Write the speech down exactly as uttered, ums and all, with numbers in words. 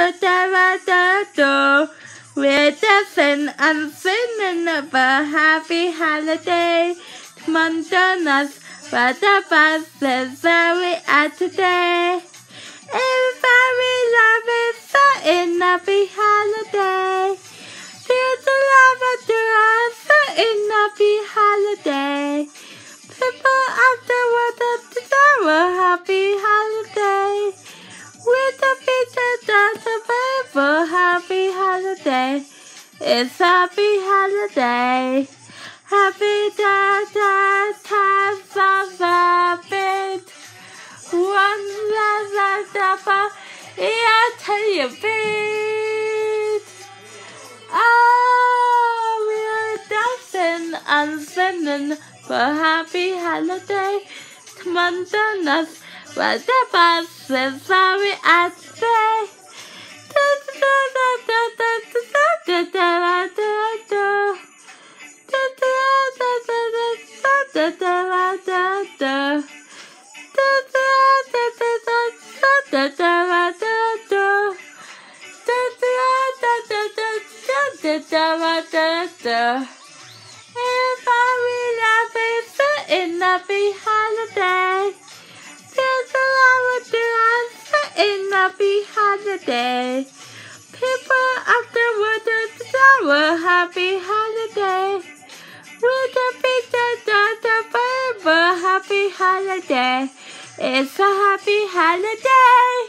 da da da da. We're dancing and singing a happy holiday. Come on, join us for the bus that we are today. Everybody loving so in happy holiday. Feel the love of the us so in happy holiday. People of the world deserve a happy holiday. With the picture that's a beautiful happy holiday. It's happy holiday. Happy da da da da da bit. One la la da ba. Yeah, tell you bit. Oh, we are dancing and singing for happy holiday. Come on, join us. But the bus is sorry I say. Da da da da da da da da da da. Da da da da da da da da da da. Da da da da da da da da da. Da da da da da da da da. If I will have a in happy holiday. There's a lot of dance in happy holiday. People of the world deserve a happy holiday. With a picture that's a forever happy holiday. It's a happy holiday.